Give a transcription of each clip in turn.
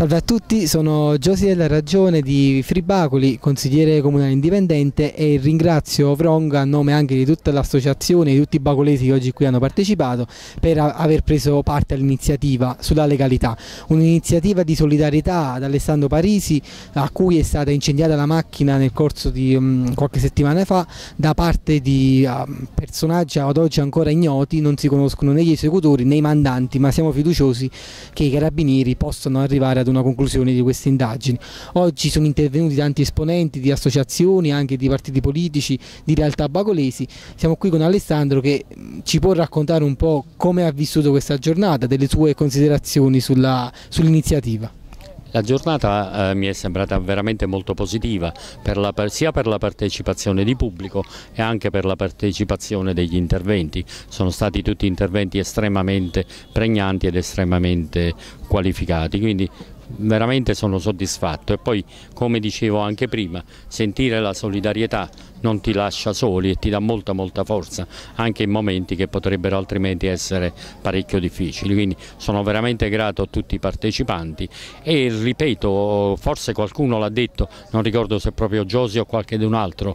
Salve a tutti, sono Giosi della Ragione di Fribacoli, consigliere comunale indipendente, e ringrazio Vrong a nome anche di tutta l'associazione e di tutti i bacolesi che oggi qui hanno partecipato per aver preso parte all'iniziativa sulla legalità. Un'iniziativa di solidarietà ad Alessandro Parisi, a cui è stata incendiata la macchina nel corso di qualche settimana fa da parte di personaggi ad oggi ancora ignoti. Non si conoscono né gli esecutori né i mandanti, ma siamo fiduciosi che i carabinieri possano arrivare ad una conclusione di queste indagini. Oggi sono intervenuti tanti esponenti di associazioni, anche di partiti politici, di realtà bacolesi. Siamo qui con Alessandro che ci può raccontare un po' come ha vissuto questa giornata, delle sue considerazioni sull'iniziativa. La giornata mi è sembrata veramente molto positiva, sia per la partecipazione di pubblico e anche per la partecipazione degli interventi. Sono stati tutti interventi estremamente pregnanti ed estremamente qualificati, quindi veramente sono soddisfatto. E poi, come dicevo anche prima, sentire la solidarietà non ti lascia soli e ti dà molta forza anche in momenti che potrebbero altrimenti essere parecchio difficili. Quindi sono veramente grato a tutti i partecipanti e ripeto, forse qualcuno l'ha detto, non ricordo se proprio Giosi o qualcun altro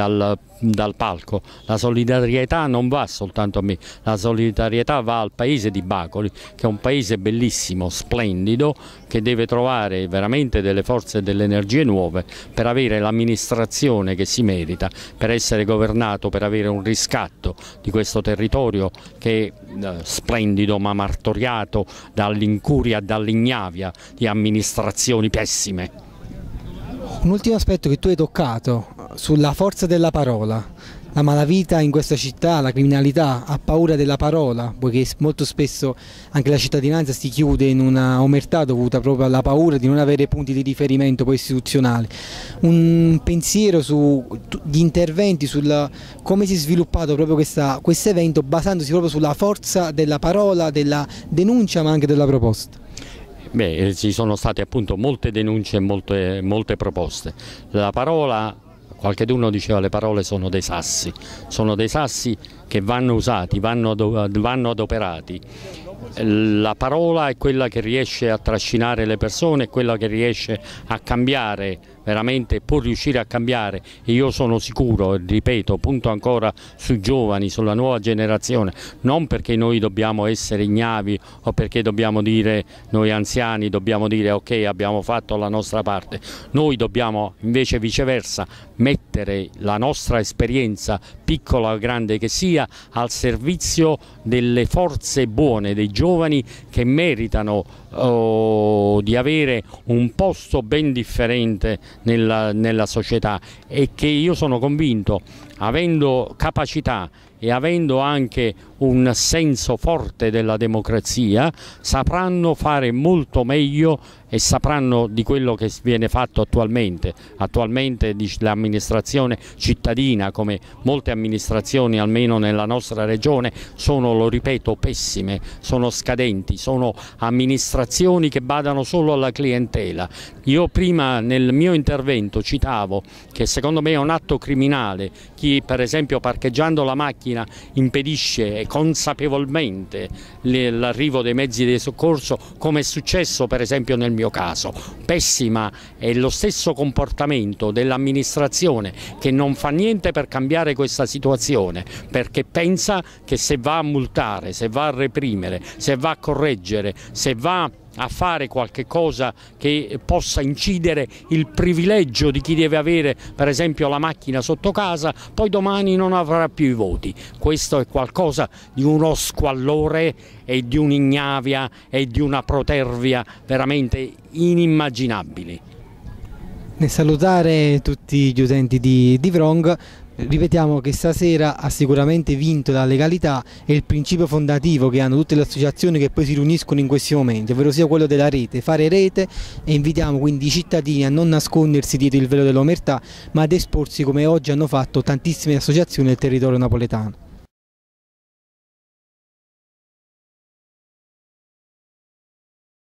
dal palco, la solidarietà non va soltanto a me, la solidarietà va al paese di Bacoli, che è un paese bellissimo, splendido, che deve trovare veramente delle forze e delle energie nuove per avere l'amministrazione che si merita, per essere governato, per avere un riscatto di questo territorio che è splendido ma martoriato dall'incuria, dall'ignavia di amministrazioni pessime. Un ultimo aspetto che tu hai toccato, sulla forza della parola. La malavita in questa città, la criminalità, ha paura della parola, poiché molto spesso anche la cittadinanza si chiude in una omertà dovuta proprio alla paura di non avere punti di riferimento poi istituzionali. Un pensiero sugli interventi, sul come si è sviluppato proprio questo evento, basandosi proprio sulla forza della parola, della denuncia ma anche della proposta. Beh, ci sono state appunto molte denunce e molte proposte. La parola, qualcuno diceva, le parole sono dei sassi che vanno usati, vanno adoperati. La parola è quella che riesce a trascinare le persone, è quella che riesce a cambiare, veramente può riuscire a cambiare, e io sono sicuro, e ripeto, punto ancora sui giovani, sulla nuova generazione, non perché noi dobbiamo essere ignavi o perché dobbiamo dire, noi anziani dobbiamo dire ok, abbiamo fatto la nostra parte. Noi dobbiamo invece viceversa mettere la nostra esperienza, piccola o grande che sia, al servizio delle forze buone, dei giovani che meritano di avere un posto ben differente nella società, e che io sono convinto, avendo capacità e avendo anche un senso forte della democrazia, sapranno fare molto meglio e sapranno di quello che viene fatto attualmente. Attualmente l'amministrazione cittadina, come molte amministrazioni almeno nella nostra regione, sono, lo ripeto, pessime, sono scadenti, sono amministrazioni che badano solo alla clientela. Io prima nel mio intervento citavo che secondo me è un atto criminale chi per esempio parcheggiando la macchina impedisce consapevolmente l'arrivo dei mezzi di soccorso, come è successo per esempio nel mio caso. Pessima è lo stesso comportamento dell'amministrazione, che non fa niente per cambiare questa situazione, perché pensa che se va a multare, se va a reprimere, se va a correggere, se va a fare qualche cosa che possa incidere il privilegio di chi deve avere per esempio la macchina sotto casa, poi domani non avrà più i voti. Questo è qualcosa di uno squallore e di un'ignavia e di una protervia veramente inimmaginabili. Nel salutare tutti gli utenti di Vrong, ripetiamo che stasera ha sicuramente vinto la legalità e il principio fondativo che hanno tutte le associazioni che poi si riuniscono in questi momenti, ovvero sia quello della rete, fare rete, e invitiamo quindi i cittadini a non nascondersi dietro il velo dell'omertà, ma ad esporsi come oggi hanno fatto tantissime associazioni del territorio napoletano.